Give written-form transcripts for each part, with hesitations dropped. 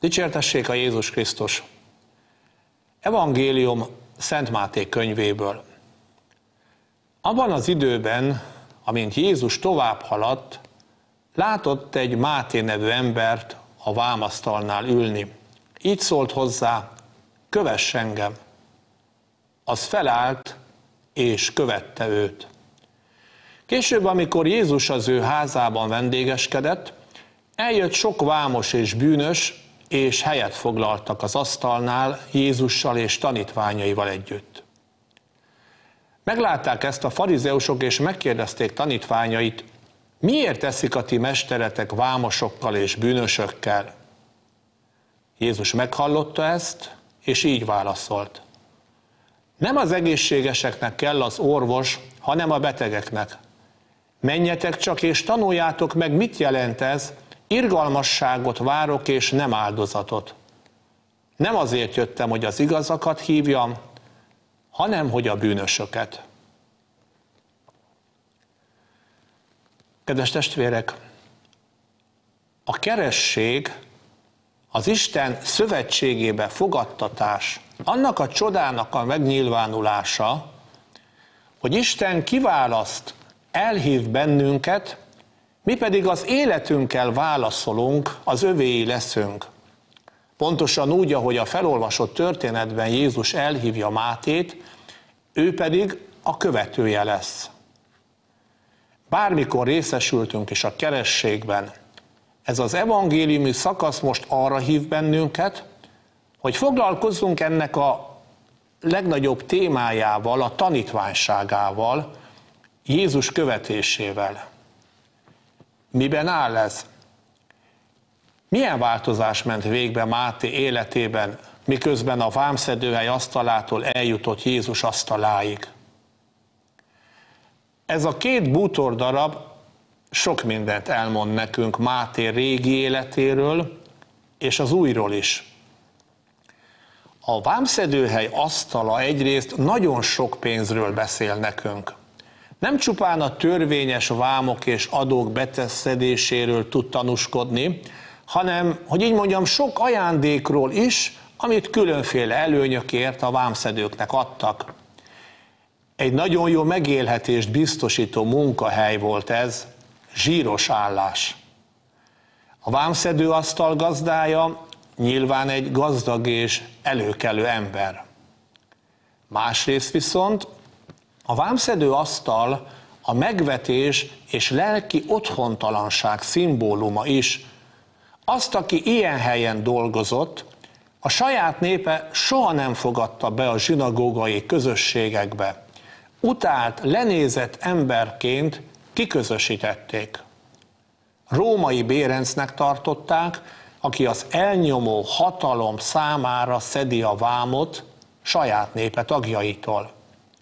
Dicsértessék a Jézus Krisztus! Evangélium Szent Máté könyvéből. Abban az időben, amint Jézus tovább haladt, látott egy Máté nevű embert a vámasztalnál ülni. Így szólt hozzá: kövess engem! Az felállt és követte őt. Később, amikor Jézus az ő házában vendégeskedett, eljött sok vámos és bűnös, és helyet foglaltak az asztalnál Jézussal és tanítványaival együtt. Meglátták ezt a farizeusok, és megkérdezték tanítványait: miért eszik a ti mesteretek vámosokkal és bűnösökkel? Jézus meghallotta ezt, és így válaszolt: nem az egészségeseknek kell az orvos, hanem a betegeknek. Menjetek csak és tanuljátok meg, mit jelent ez: irgalmasságot várok és nem áldozatot. Nem azért jöttem, hogy az igazakat hívjam, hanem hogy a bűnösöket. Kedves testvérek, a keresztség, az Isten szövetségébe fogadtatás, annak a csodának a megnyilvánulása, hogy Isten kiválaszt, elhív bennünket, mi pedig az életünkkel válaszolunk, az övéi leszünk. Pontosan úgy, ahogy a felolvasott történetben Jézus elhívja Mátét, ő pedig a követője lesz. Bármikor részesültünk is a kerességben, ez az evangéliumi szakasz most arra hív bennünket, hogy foglalkozzunk ennek a legnagyobb témájával, a tanítványságával, Jézus követésével. Miben áll ez? Milyen változás ment végbe Máté életében, miközben a vámszedőhely asztalától eljutott Jézus asztaláig? Ez a két bútordarab sok mindent elmond nekünk Máté régi életéről, és az újról is. A vámszedőhely asztala egyrészt nagyon sok pénzről beszél nekünk. Nem csupán a törvényes vámok és adók beteszedéséről tud tanúskodni, hanem, hogy így mondjam, sok ajándékról is, amit különféle előnyökért a vámszedőknek adtak. Egy nagyon jó megélhetést biztosító munkahely volt ez, zsíros állás. A vámszedő asztal gazdája nyilván egy gazdag és előkelő ember. Másrészt viszont a vámszedő asztal a megvetés és lelki otthontalanság szimbóluma is. Azt, aki ilyen helyen dolgozott, a saját népe soha nem fogadta be a zsinagógai közösségekbe. Utált, lenézett emberként kiközösítették. Római bérencnek tartották, aki az elnyomó hatalom számára szedi a vámot saját népe tagjaitól.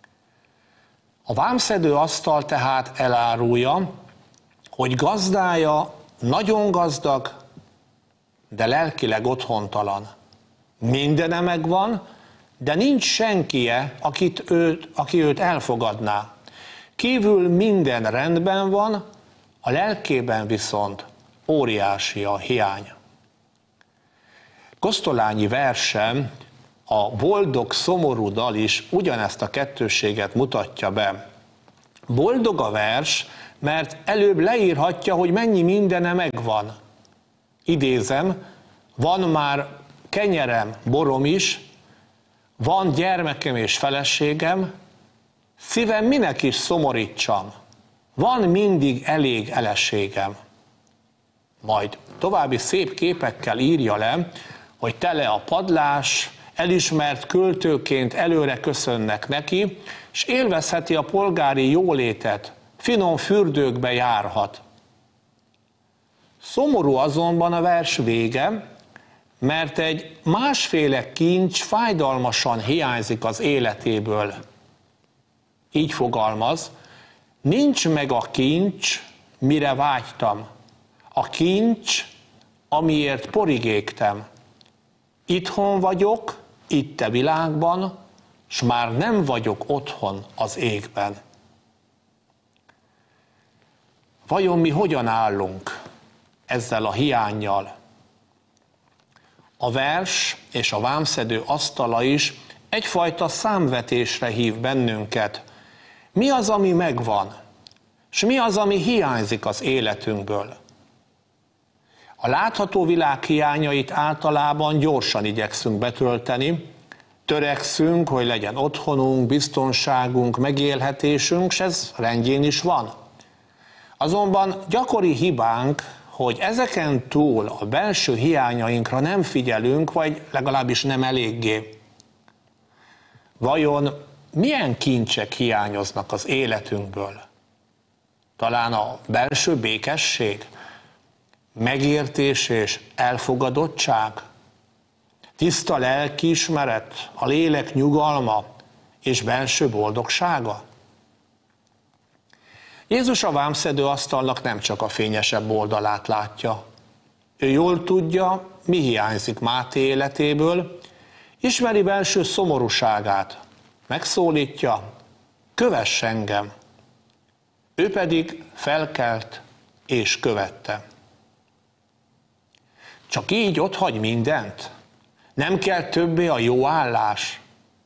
A vámszedő asztal tehát elárulja, hogy gazdája nagyon gazdag, de lelkileg otthontalan. Mindene megvan, de nincs senkie, aki őt elfogadná. Kívül minden rendben van, a lelkében viszont óriási a hiány. Kosztolányi verse, a Boldog szomorú dal is ugyanezt a kettősséget mutatja be. Boldog a vers, mert előbb leírhatja, hogy mennyi mindene megvan. Idézem: van már kenyerem, borom is, van gyermekem és feleségem, szívem minek is szomorítsam, van mindig elég eleségem. Majd további szép képekkel írja le, hogy tele a padlás, elismert költőként előre köszönnek neki, és élvezheti a polgári jólétet, finom fürdőkbe járhat. Szomorú azonban a vers vége, mert egy másféle kincs fájdalmasan hiányzik az életéből. Így fogalmaz: nincs meg a kincs, mire vágytam, a kincs, amiért porig égtem. Itthon vagyok, itt a világban, s már nem vagyok otthon az égben. Vajon mi hogyan állunk ezzel a hiánnyal? A vers és a vámszedő asztala is egyfajta számvetésre hív bennünket. Mi az, ami megvan, és mi az, ami hiányzik az életünkből? A látható világ hiányait általában gyorsan igyekszünk betölteni, törekszünk, hogy legyen otthonunk, biztonságunk, megélhetésünk, és ez rendjén is van. Azonban gyakori hibánk, hogy ezeken túl a belső hiányainkra nem figyelünk, vagy legalábbis nem eléggé. Vajon milyen kincsek hiányoznak az életünkből? Talán a belső békesség, megértés és elfogadottság, tiszta lelkiismeret, a lélek nyugalma és belső boldogsága? Jézus a vámszedő asztalnak nem csak a fényesebb oldalát látja. Ő jól tudja, mi hiányzik Máté életéből, ismeri belső szomorúságát, megszólítja, kövess engem. Ő pedig felkelt és követte. Csak így otthagy mindent? Nem kell többé a jó állás?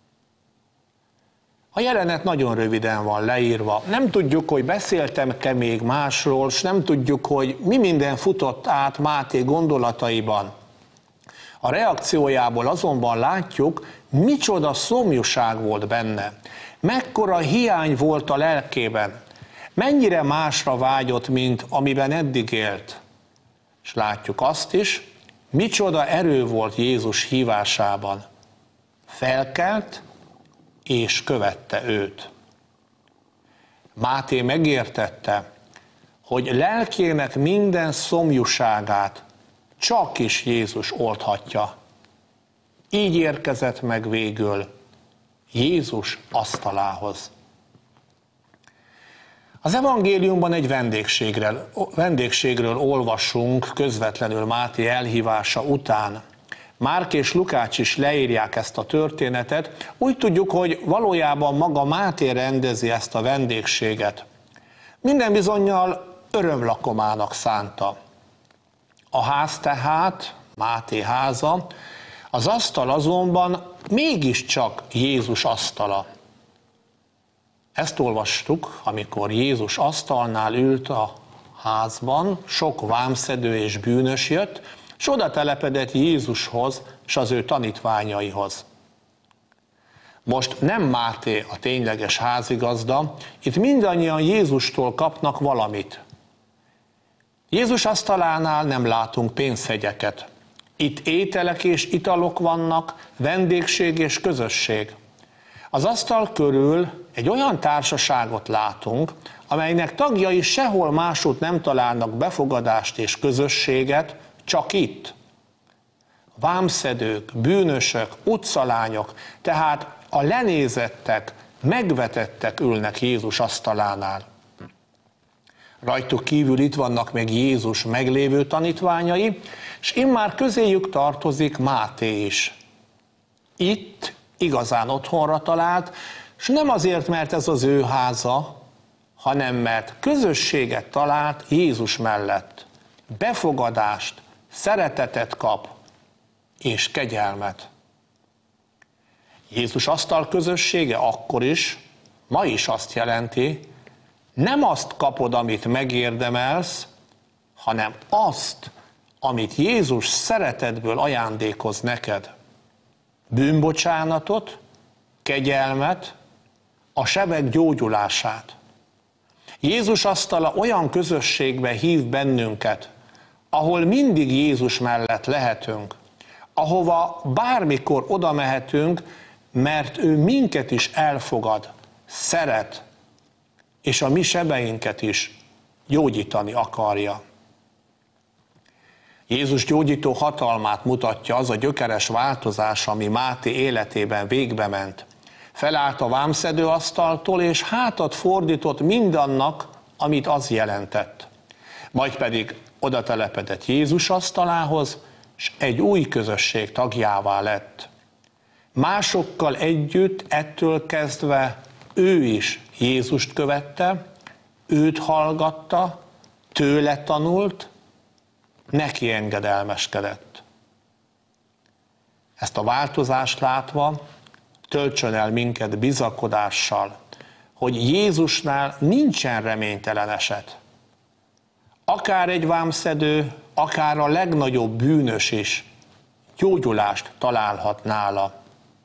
A jelenet nagyon röviden van leírva. Nem tudjuk, hogy beszéltem-e még másról, és nem tudjuk, hogy mi minden futott át Máté gondolataiban. A reakciójából azonban látjuk, micsoda szomjúság volt benne. Mekkora hiány volt a lelkében. Mennyire másra vágyott, mint amiben eddig élt. És látjuk azt is, micsoda erő volt Jézus hívásában. Felkelt, és követte őt. Máté megértette, hogy lelkének minden szomjúságát csak is Jézus oldhatja. Így érkezett meg végül Jézus asztalához. Az evangéliumban egy vendégségről olvasunk közvetlenül Máté elhívása után. Márk és Lukács is leírják ezt a történetet, úgy tudjuk, hogy valójában maga Máté rendezi ezt a vendégséget. Minden bizonnyal örömlakomának szánta. A ház tehát, Máté háza, az asztal azonban mégiscsak Jézus asztala. Ezt olvastuk, amikor Jézus asztalnál ült a házban, sok vámszedő és bűnös jött, és oda telepedett Jézushoz és az ő tanítványaihoz. Most nem Máté a tényleges házigazda, itt mindannyian Jézustól kapnak valamit. Jézus asztalánál nem látunk pénzhegyeket. Itt ételek és italok vannak, vendégség és közösség. Az asztal körül egy olyan társaságot látunk, amelynek tagjai sehol máshogy nem találnak befogadást és közösséget, csak itt. Vámszedők, bűnösök, utcalányok, tehát a lenézettek, megvetettek ülnek Jézus asztalánál. Rajtuk kívül itt vannak még Jézus meglévő tanítványai, és immár közéjük tartozik Máté is. Itt igazán otthonra talált, és nem azért, mert ez az ő háza, hanem mert közösséget talált Jézus mellett. Befogadást, szeretetet kap, és kegyelmet. Jézus asztal közössége akkor is, ma is azt jelenti, nem azt kapod, amit megérdemelsz, hanem azt, amit Jézus szeretetből ajándékoz neked. Bűnbocsánatot, kegyelmet, a sebek gyógyulását. Jézus asztala olyan közösségbe hív bennünket, ahol mindig Jézus mellett lehetünk, ahova bármikor oda mehetünk, mert ő minket is elfogad, szeret, és a mi sebeinket is gyógyítani akarja. Jézus gyógyító hatalmát mutatja az a gyökeres változás, ami Máté életében végbe ment. Felállt a vámszedő asztaltól, és hátat fordított mindannak, amit az jelentett. Majd pedig oda telepedett Jézus asztalához, és egy új közösség tagjává lett. Másokkal együtt ettől kezdve ő is Jézust követte, őt hallgatta, tőle tanult, neki engedelmeskedett. Ezt a változást látva töltsön el minket bizakodással, hogy Jézusnál nincsen reménytelen eset. Akár egy vámszedő, akár a legnagyobb bűnös is gyógyulást találhat nála.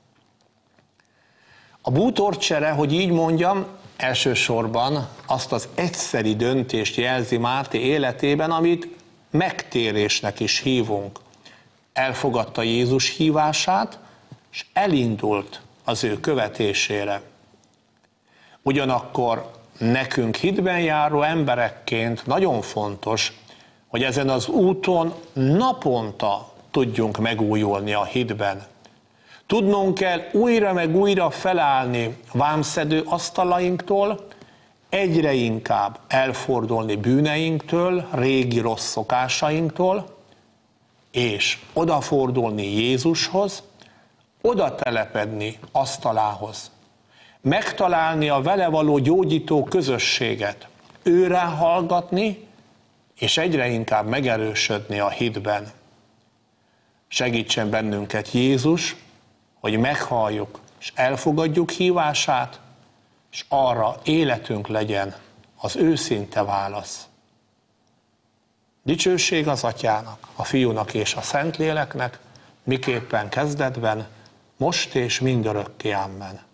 A bútorcsere, hogy így mondjam, elsősorban azt az egyszeri döntést jelzi Máté életében, amit megtérésnek is hívunk. Elfogadta Jézus hívását, és elindult az ő követésére. Ugyanakkor nekünk hitben járó emberekként nagyon fontos, hogy ezen az úton naponta tudjunk megújulni a hitben. Tudnunk kell újra meg újra felállni vámszedő asztalainktól, egyre inkább elfordulni bűneinktől, régi rossz szokásainktól, és odafordulni Jézushoz, oda telepedni asztalához. Megtalálni a vele való gyógyító közösséget, őrá hallgatni, és egyre inkább megerősödni a hitben. Segítsen bennünket Jézus, hogy meghalljuk és elfogadjuk hívását, és arra életünk legyen az őszinte válasz. Dicsőség az Atyának, a Fiúnak és a Szentléleknek, miképpen kezdetben, most és mindörökké. Amen.